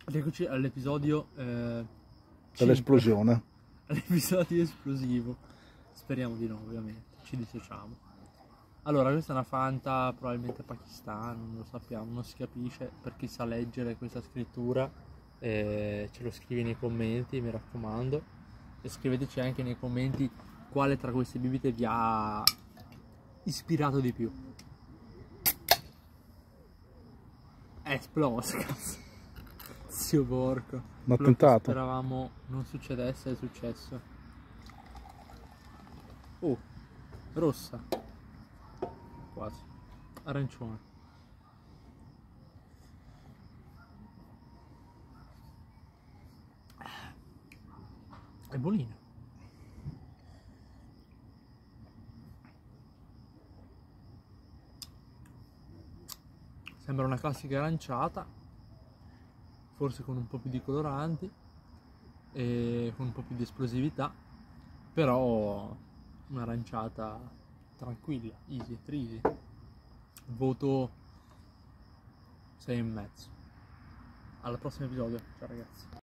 Eccoci all'episodio dell'esplosione. all'episodio esplosivo. Speriamo di no, ovviamente, ci dissociamo. Allora, questa è una Fanta, probabilmente pakistana, non lo sappiamo, non si capisce. Per chi sa leggere questa scrittura, ce lo scrivi nei commenti, mi raccomando. E scriveteci anche nei commenti quale tra queste bibite vi ha ispirato di più. È esploso, cazzo. Zio porco. Un Quello che attentato. speravamo non succedesse è successo. Oh, rossa. Quasi. Arancione. È buonina. Sembra una classica aranciata, forse con un po' più di coloranti e con un po' più di esplosività, però un'aranciata tranquilla, easy, easy. Voto 6,5. Al prossimo episodio, ciao ragazzi.